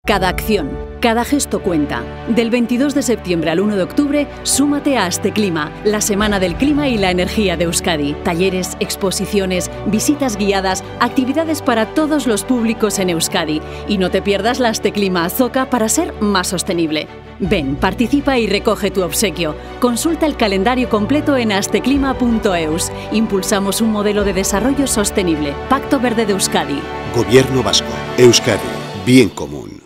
Cada acción, cada gesto cuenta. Del 22 de septiembre al 1 de octubre, súmate a Asteclima, la Semana del Clima y la Energía de Euskadi. Talleres, exposiciones, visitas guiadas, actividades para todos los públicos en Euskadi. Y no te pierdas la Asteclima Azoka para ser más sostenible. Ven, participa y recoge tu obsequio. Consulta el calendario completo en asteclima.eus. Impulsamos un modelo de desarrollo sostenible. Pacto Verde de Euskadi. Gobierno Vasco. Euskadi. Bien común.